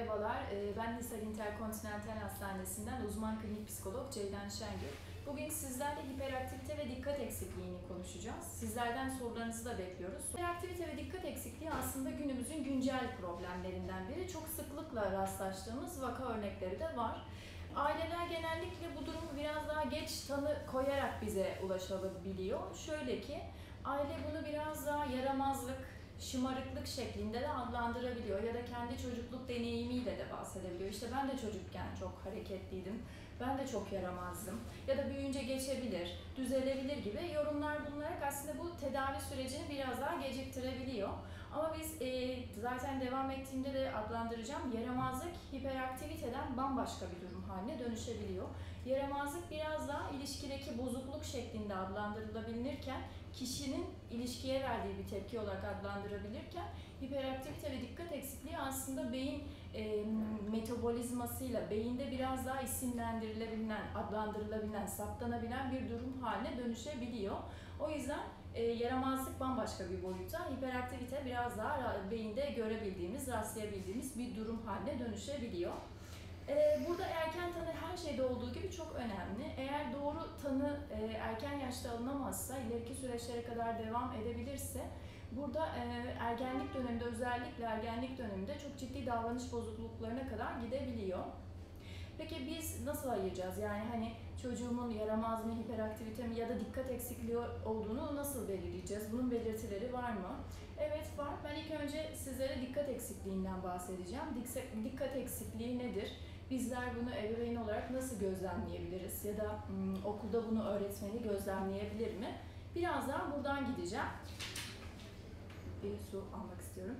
Merhabalar, ben Hisar Interkontinental Hastanesi'nden uzman klinik psikolog Ceylan Şengül. Bugün sizlerle hiperaktivite ve dikkat eksikliğini konuşacağız. Sizlerden sorularınızı da bekliyoruz. Hiperaktivite ve dikkat eksikliği aslında günümüzün güncel problemlerinden biri. Çok sıklıkla rastlaştığımız vaka örnekleri de var. Aileler genellikle bu durumu biraz daha geç tanı koyarak bize ulaşabiliyor. Şöyle ki, aile bunu biraz daha yaramazlık, şımarıklık şeklinde de adlandırabiliyor ya da kendi çocukluk deneyimiyle de bahsedebiliyor. İşte ben de çocukken çok hareketliydim, ben de çok yaramazdım ya da büyüyünce geçebilir, düzelebilir gibi yorumlar bulunarak aslında bu tedavi sürecini biraz daha geciktirebiliyor. Ama biz zaten devam ettiğimde de adlandıracağım, yaramazlık hiperaktiviteden bambaşka bir durum haline dönüşebiliyor. Yaramazlık biraz daha ilişkideki bozukluk şeklinde adlandırılabilirken, kişinin ilişkiye verdiği bir tepki olarak adlandırabilirken, hiperaktivite ve dikkat eksikliği aslında beyin metabolizmasıyla, beyinde biraz daha isimlendirilebilen, adlandırılabilen, saptanabilen bir durum haline dönüşebiliyor. O yüzden yaramazlık bambaşka bir boyutta, hiperaktivite biraz daha beyinde görebildiğimiz, rastlayabildiğimiz bir durum haline dönüşebiliyor. Burada erken tanı her şeyde olduğu gibi çok önemli. Eğer doğru tanı erken yaşta alınamazsa, ileriki süreçlere kadar devam edebilirse, burada ergenlik döneminde, özellikle ergenlik döneminde çok ciddi davranış bozukluklarına kadar gidebiliyor. Peki biz nasıl ayıracağız? Yani hani çocuğumun yaramaz mı, hiperaktivite mi ya da dikkat eksikliği olduğunu nasıl belirleyeceğiz? Bunun belirtileri var mı? Evet var. Ben ilk önce sizlere dikkat eksikliğinden bahsedeceğim. Dikkat eksikliği nedir? Bizler bunu ebeveyn olarak nasıl gözlemleyebiliriz? Ya da okulda bunu öğretmeni gözlemleyebilir mi? Birazdan buradan gideceğim. Bir su almak istiyorum.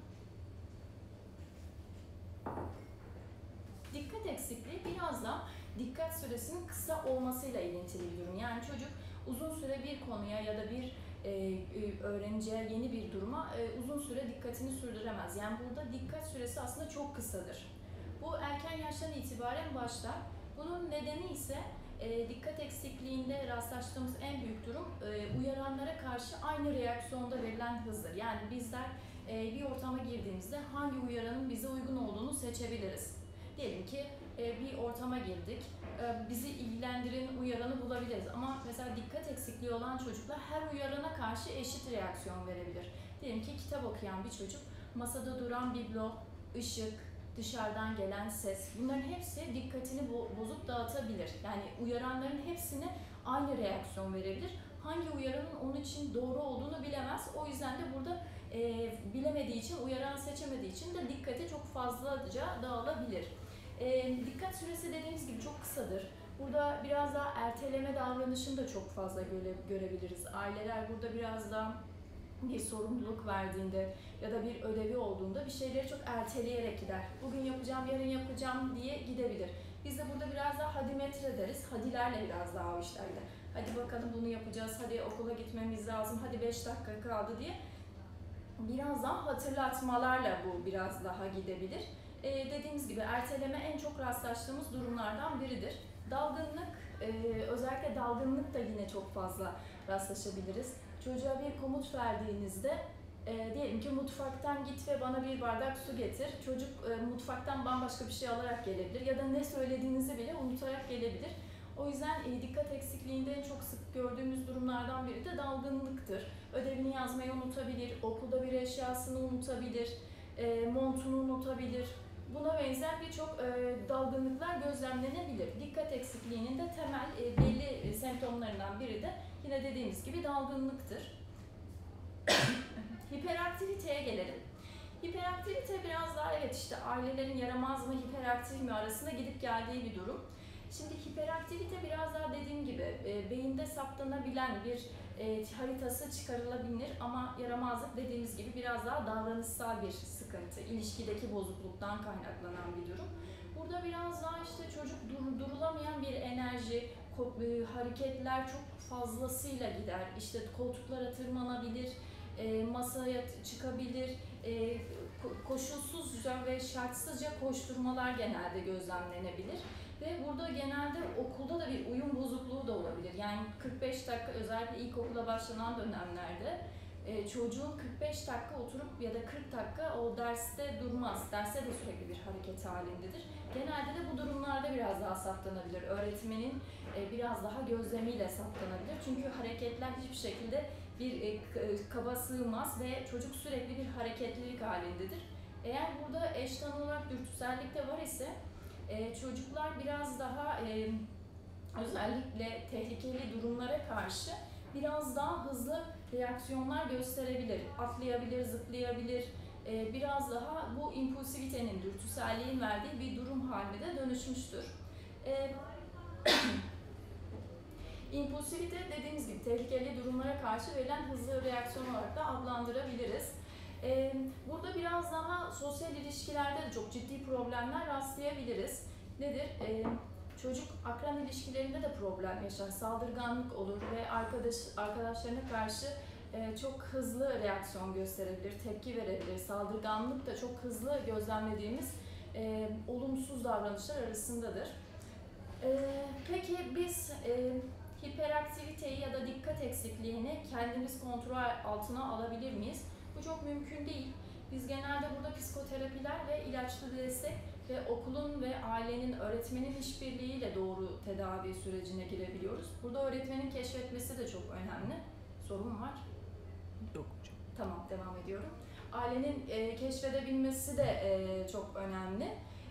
Dikkat eksikliği biraz da dikkat süresinin kısa olmasıyla ilintili bir durum. Yani çocuk uzun süre bir konuya ya da bir öğreneceği yeni bir duruma uzun süre dikkatini sürdüremez. Yani burada dikkat süresi aslında çok kısadır. Bu erken yaştan itibaren başlar. Bunun nedeni ise dikkat eksikliğinde rastlaştığımız en büyük durum uyaranlara karşı aynı reaksiyonda verilen hızdır. Yani bizler bir ortama girdiğimizde hangi uyaranın bize uygun olduğunu seçebiliriz. Diyelim ki bir ortama girdik, bizi ilgilendiren uyaranı bulabiliriz. Ama mesela dikkat eksikliği olan çocuklar her uyarana karşı eşit reaksiyon verebilir. Diyelim ki kitap okuyan bir çocuk, masada duran biblo, ışık, dışarıdan gelen ses, bunların hepsi dikkatini bozup dağıtabilir. Yani uyaranların hepsine aynı reaksiyon verebilir. Hangi uyaranın onun için doğru olduğunu bilemez. O yüzden de burada bilemediği için, uyaran seçemediği için de dikkati çok fazlaca dağılabilir. Dikkat süresi dediğimiz gibi çok kısadır. Burada biraz daha erteleme davranışını da çok fazla görebiliriz. Aileler burada biraz daha bir sorumluluk verdiğinde ya da bir ödevi olduğunda bir şeyleri çok erteleyerek gider. Bugün yapacağım, yarın yapacağım diye gidebilir. Biz de burada biraz daha hadimetre deriz. Hadilerle biraz daha o işler gider. Hadi bakalım bunu yapacağız, hadi okula gitmemiz lazım, hadi 5 dakika kaldı diye. Biraz daha hatırlatmalarla bu biraz daha gidebilir. Dediğimiz gibi erteleme en çok rastlaştığımız durumlardan biridir. Dalgınlık, özellikle dalgınlık da yine çok fazla rastlaşabiliriz. Çocuğa bir komut verdiğinizde, diyelim ki mutfaktan git ve bana bir bardak su getir. Çocuk mutfaktan bambaşka bir şey alarak gelebilir ya da ne söylediğinizi bile unutarak gelebilir. O yüzden dikkat eksikliğinde en çok sık gördüğümüz durumlardan biri de dalgınlıktır. Ödevini yazmayı unutabilir, okulda bir eşyasını unutabilir, montunu unutabilir. Buna benzer birçok dalgınlıklar gözlemlenebilir. Dikkat eksikliğinin de temel belli semptomlarından biri de yine dediğimiz gibi dalgınlıktır. Hiperaktiviteye gelelim. Hiperaktivite biraz daha evet işte ailelerin yaramaz mı, hiperaktif mi arasında gidip geldiği bir durum. Şimdi hiperaktivite biraz daha dediğim gibi beyinde saptanabilen bir haritası çıkarılabilir ama yaramazlık dediğimiz gibi biraz daha davranışsal bir sıkıntı, ilişkideki bozukluktan kaynaklanan bir durum. Burada biraz daha işte çocuk durulamayan bir enerji, hareketler çok fazlasıyla gider. İşte koltuklara tırmanabilir, masaya çıkabilir, koşulsuzca ve şartsızca koşturmalar genelde gözlemlenebilir. Ve burada genelde okulda da bir uyum bozukluğu da olabilir. Yani 45 dakika özellikle ilkokula başlanan dönemlerde çocuğun 45 dakika oturup ya da 40 dakika o derste durmaz. Derste de sürekli bir hareket halindedir. Genelde de bu durumlarda biraz daha saptanabilir. Öğretmenin biraz daha gözlemiyle saptanabilir. Çünkü hareketler hiçbir şekilde bir kaba sığmaz ve çocuk sürekli bir hareketlilik halindedir. Eğer burada eş olarak dürtüsellik de var ise çocuklar biraz daha özellikle tehlikeli durumlara karşı biraz daha hızlı reaksiyonlar gösterebilir. Atlayabilir, zıplayabilir. Biraz daha bu impulsivitenin, dürtüselliğin verdiği bir durum haline de dönüşmüştür. İmpulsivite dediğimiz gibi tehlikeli durumlara karşı verilen hızlı reaksiyon olarak da adlandırabiliriz. Burada biraz daha sosyal ilişkilerde de çok ciddi problemler rastlayabiliriz. Nedir? Çocuk akran ilişkilerinde de problem yaşar, saldırganlık olur ve arkadaşlarına karşı çok hızlı reaksiyon gösterebilir, tepki verebilir. Saldırganlık da çok hızlı gözlemlediğimiz olumsuz davranışlar arasındadır. Peki biz hiperaktiviteyi ya da dikkat eksikliğini kendimiz kontrol altına alabilir miyiz? Bu çok mümkün değil. Biz genelde burada psikoterapiler ve ilaçlı destek ve okulun ve ailenin, öğretmenin işbirliğiyle doğru tedavi sürecine girebiliyoruz. Burada öğretmenin keşfetmesi de çok önemli. Sorun var? Yok hocam. Tamam, devam ediyorum. Ailenin keşfedebilmesi de çok önemli.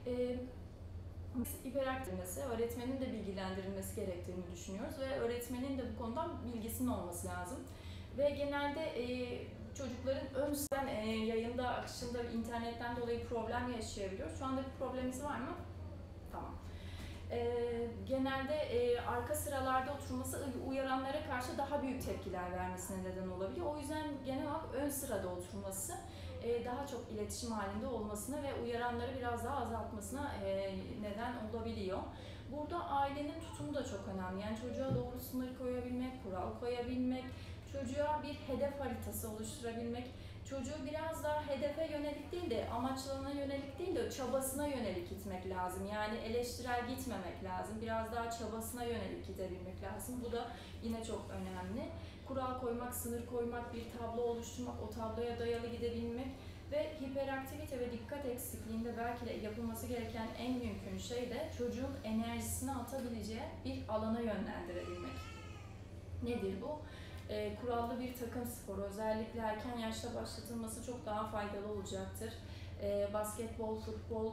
Hiperaktivitesi, öğretmenin de bilgilendirilmesi gerektiğini düşünüyoruz ve öğretmenin de bu konudan bilgisinin olması lazım. Ve genelde çocukların önceden yayında akışında internetten dolayı problem yaşayabiliyoruz. Şu anda bir problemimiz var mı? Tamam. Genelde arka sıralarda oturması uyaranlara karşı daha büyük tepkiler vermesine neden olabiliyor. O yüzden genel olarak ön sırada oturması daha çok iletişim halinde olmasına ve uyaranları biraz daha azaltmasına neden olabiliyor. Burada ailenin tutumu da çok önemli. Yani çocuğa doğru sınır koyabilmek, kural koyabilmek, çocuğa bir hedef haritası oluşturabilmek, çocuğu biraz daha hedefe yönelik değil de amaçlarına yönelik değil de çabasına yönelik gitmek lazım. Yani eleştirel gitmemek lazım. Biraz daha çabasına yönelik gidebilmek lazım. Bu da yine çok önemli. Kural koymak, sınır koymak, bir tablo oluşturmak, o tabloya dayalı gidebilmek ve hiperaktivite ve dikkat eksikliğinde belki de yapılması gereken en mümkün şey de çocuğun enerjisini atabileceği bir alana yönlendirebilmek. Nedir bu? Kurallı bir takım sporu özellikle erken yaşta başlatılması çok daha faydalı olacaktır. Basketbol, futbol,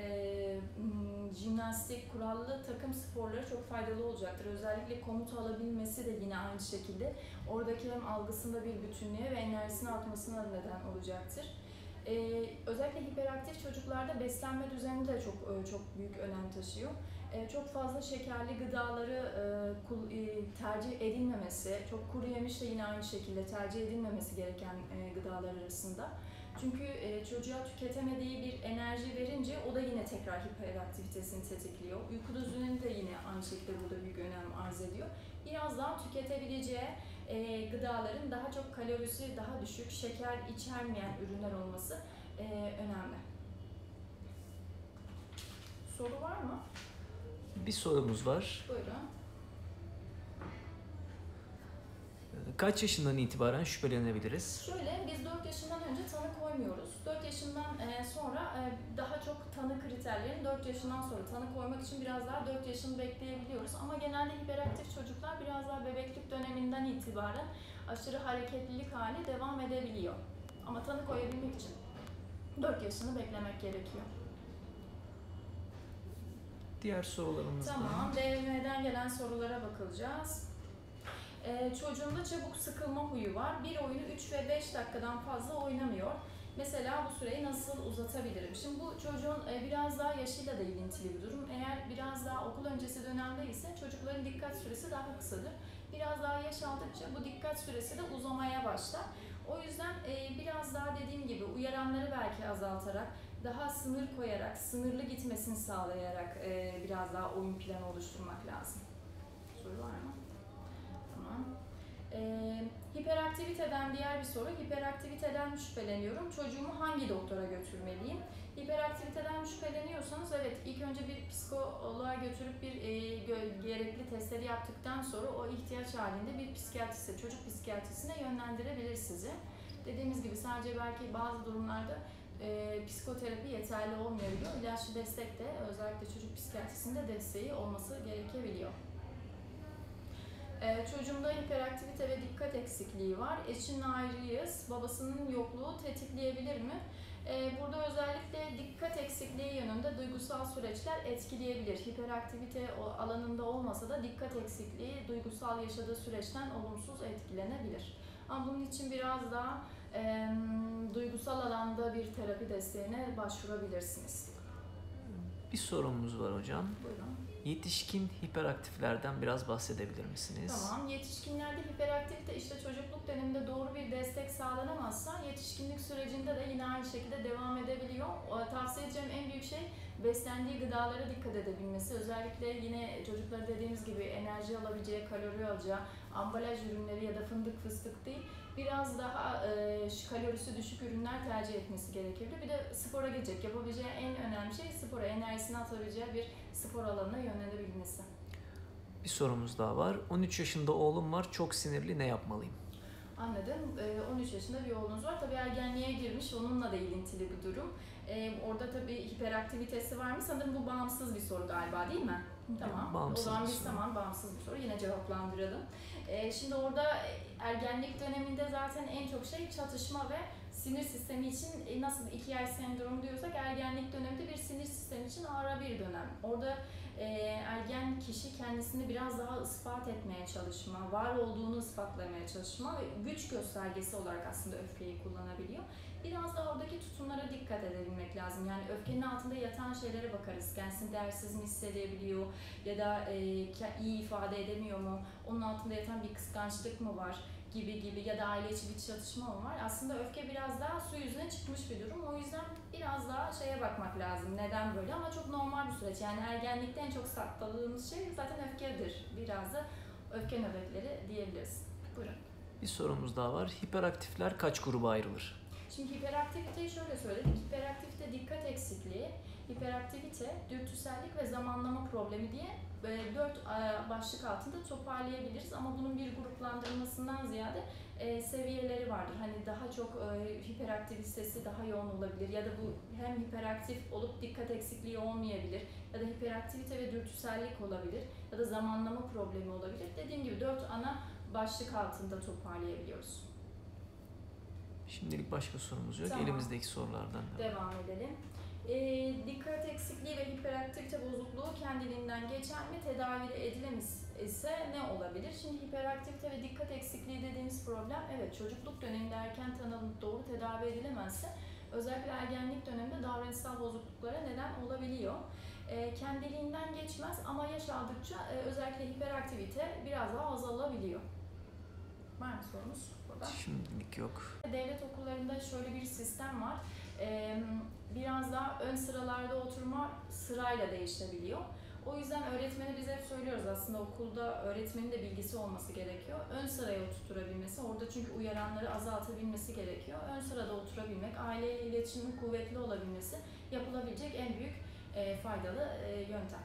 jimnastik, kurallı takım sporları çok faydalı olacaktır. Özellikle komut alabilmesi de yine aynı şekilde oradaki hem algısında bir bütünlüğe ve enerjisinin artmasına neden olacaktır. Özellikle hiperaktif çocuklarda beslenme düzeni de çok büyük önem taşıyor. Çok fazla şekerli gıdaları tercih edilmemesi, çok kuru yemiş de yine aynı şekilde tercih edilmemesi gereken gıdalar arasında. Çünkü çocuğa tüketemediği bir enerji verince o da yine tekrar hiperaktivitesini tetikliyor. Uyku düzenini de yine aynı şekilde burada büyük önem arz ediyor. Biraz daha tüketebileceği gıdaların daha çok kalorisi daha düşük, şeker içermeyen ürünler olması önemli. Soru var mı? Bir sorumuz var. Buyurun. Kaç yaşından itibaren şüphelenebiliriz? Şöyle, biz 4 yaşından önce tanı koymuyoruz. 4 yaşından sonra daha çok tanı kriterlerini 4 yaşından sonra tanı koymak için biraz daha 4 yaşını bekleyebiliyoruz. Ama genelde hiperaktif çocuklar biraz daha bebeklik döneminden itibaren aşırı hareketlilik hali devam edebiliyor. Ama tanı koyabilmek için 4 yaşını beklemek gerekiyor. Diğer sorularımız Tamam, DM'den gelen sorulara bakılacağız. Çocuğumda çabuk sıkılma huyu var. Bir oyunu 3 ve 5 dakikadan fazla oynamıyor. Mesela bu süreyi nasıl uzatabilirim? Şimdi bu çocuğun biraz daha yaşıyla da ilintili bir durum. Eğer biraz daha okul öncesi dönemde ise çocukların dikkat süresi daha kısadır. Biraz daha yaş aldıkça bu dikkat süresi de uzamaya başlar. O yüzden biraz daha dediğim gibi uyaranları belki azaltarak, daha sınır koyarak, sınırlı gitmesini sağlayarak biraz daha oyun planı oluşturmak lazım. Soru var mı? Tamam. Hiperaktiviteden diğer bir soru. Hiperaktiviteden şüpheleniyorum. Çocuğumu hangi doktora götürmeliyim? Hiperaktiviteden şüpheleniyorsanız evet ilk önce bir psikoloğa götürüp bir gerekli testleri yaptıktan sonra o ihtiyaç halinde bir psikiyatriste, çocuk psikiyatrisine yönlendirebilir sizi. Dediğimiz gibi sadece belki bazı durumlarda psikoterapi yeterli olmayabiliyor. İlaçlı destek de özellikle çocuk psikiyatrisinde desteği olması gerekebiliyor. Çocuğumda hiperaktivite ve dikkat eksikliği var. Eşinle ayrıyız. Babasının yokluğu tetikleyebilir mi? Burada özellikle dikkat eksikliği yönünde duygusal süreçler etkileyebilir. Hiperaktivite alanında olmasa da dikkat eksikliği duygusal yaşadığı süreçten olumsuz etkilenebilir. Ama bunun için biraz daha duygusal alanda bir terapi desteğine başvurabilirsiniz. Bir sorumuz var hocam. Buyurun. Yetişkin hiperaktiflerden biraz bahsedebilir misiniz? Tamam. Yetişkinlerde hiperaktivite işte çocukluk döneminde doğru bir destek sağlanamazsa yetişkinlik sürecinde de yine aynı şekilde devam edebiliyor. Tavsiye edeceğim en büyük şey beslendiği gıdalara dikkat edebilmesi. Özellikle yine çocuklara dediğimiz gibi enerji alabileceği, kalori alacağı, ambalaj ürünleri ya da fındık fıstık değil, biraz daha kalorisi düşük ürünler tercih etmesi gerekebilir. Bir de spora gidecek. Yapabileceği en önemli şey spora, enerjisini atabileceği bir spor alanına yönelebilmesi. Bir sorumuz daha var. 13 yaşında oğlum var. Çok sinirli. Ne yapmalıyım? Anladım. 13 yaşında bir oğlunuz var. Tabii ergenliğe girmiş. Onunla da ilintili bir durum. Orada tabii hiperaktivitesi var mı? Sanırım bu bağımsız bir soru galiba, değil mi? Tamam. Bağımsız o zaman bir biz soru. tamam bağımsız bir soru. Yine cevaplandıralım. Şimdi orada ergenlik döneminde zaten en çok şey çatışma ve sinir sistemi için nasıl 2 ay sendromu diyorsak ergenlik döneminde bir sinir sistemi için ara bir dönem. Orada ergen kişi kendisini biraz daha ispat etmeye çalışma, var olduğunu ispatlamaya çalışma ve güç göstergesi olarak aslında öfkeyi kullanabiliyor. Biraz da oradaki tutumlara dikkat edebilmek lazım. Yani öfkenin altında yatan şeylere bakarız. Kendisini değersiz mi hissedebiliyor ya da iyi ifade edemiyor mu? Onun altında yatan bir kıskançlık mı var? Gibi ya da aile içi bir çatışma mı var? Aslında öfke biraz daha su yüzüne çıkmış bir durum. O yüzden biraz daha şeye bakmak lazım. Neden böyle? Ama çok normal bir süreç. Yani ergenlikte en çok sakladığımız şey zaten öfkedir. Biraz da öfke nöbetleri diyebiliriz. Buyurun. Bir sorumuz daha var. Hiperaktifler kaç gruba ayrılır? Şimdi hiperaktiviteyi şöyle söyledik. Hiperaktivite dikkat eksikliği, hiperaktivite, dürtüsellik ve zamanlama problemi diye 4 başlık altında toparlayabiliriz. Ama bunun bir gruplandırılmasından ziyade seviyeleri vardır. Hani daha çok hiperaktivitesi daha yoğun olabilir ya da bu hem hiperaktif olup dikkat eksikliği olmayabilir ya da hiperaktivite ve dürtüsellik olabilir ya da zamanlama problemi olabilir. Dediğim gibi 4 ana başlık altında toparlayabiliyoruz. Şimdilik başka sorumuz yok. Tamam. Elimizdeki sorulardan Devam edelim. Dikkat eksikliği ve hiperaktivite bozukluğu kendiliğinden geçer mi? Tedavi edilemez ise ne olabilir? Şimdi hiperaktivite ve dikkat eksikliği dediğimiz problem, evet çocuk döneminde erken tanınıp doğru tedavi edilemezse özellikle ergenlik döneminde davranışsal bozukluklara neden olabiliyor. Kendiliğinden geçmez ama yaş aldıkça özellikle hiperaktivite biraz daha azalabiliyor. Var mı sorunuz burada? Şimdilik yok. Devlet okullarında şöyle bir sistem var. Biraz daha ön sıralarda oturma sırayla değişebiliyor. O yüzden öğretmeni biz hep söylüyoruz aslında okulda öğretmenin de bilgisi olması gerekiyor. Ön sıraya oturtabilmesi, orada çünkü uyaranları azaltabilmesi gerekiyor. Ön sırada oturabilmek, aileyle iletişimin kuvvetli olabilmesi yapılabilecek en büyük faydalı yöntem.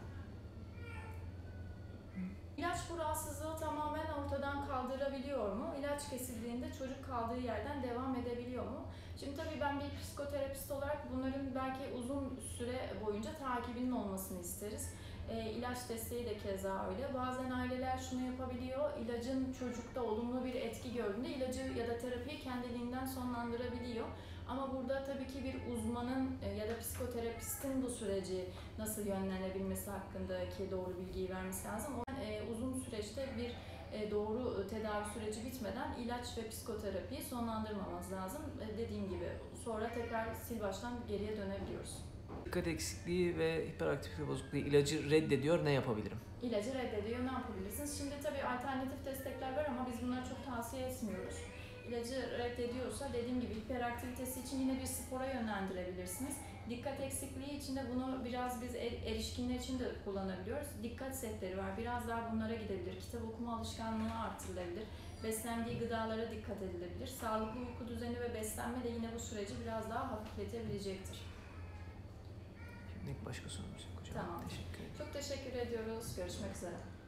İlaç bu rahatsızlığı tamamen ortadan kaldırabiliyor mu? İlaç kesildiğinde çocuk kaldığı yerden devam edebiliyor mu? Şimdi tabii ben bir psikoterapist olarak bunların belki uzun süre boyunca takibinin olmasını isteriz. İlaç desteği de keza öyle. Bazen aileler şunu yapabiliyor, ilacın çocukta olumlu bir etki gördüğünde ilacı ya da terapiyi kendiliğinden sonlandırabiliyor. Ama burada tabii ki bir uzmanın ya da psikoterapistin bu süreci nasıl yönlenebilmesi hakkındaki doğru bilgiyi vermesi lazım. Uzun süreçte bir doğru tedavi süreci bitmeden ilaç ve psikoterapiyi sonlandırmamamız lazım. Dediğim gibi sonra tekrar sil baştan geriye dönebiliyoruz. Dikkat eksikliği ve hiperaktifite bozukluğu ilacı reddediyor. Ne yapabilirim? İlacı reddediyor. Ne yapabilirsiniz? Şimdi tabii alternatif destekler var ama biz bunları çok tavsiye etmiyoruz. İlacı reddediyorsa dediğim gibi hiperaktivitesi için yine bir spora yönlendirebilirsiniz. Dikkat eksikliği için de bunu biraz biz erişkinler için de kullanabiliyoruz. Dikkat setleri var. Biraz daha bunlara gidebilir. Kitap okuma alışkanlığı artırılabilir. Beslendiği gıdalara dikkat edilebilir. Sağlıklı uyku düzeni ve beslenme de yine bu süreci biraz daha hafifletebilecektir. Şimdilik başka sorumuz yok hocam. Tamam. Teşekkür ederim. Çok teşekkür ediyoruz. Görüşmek üzere.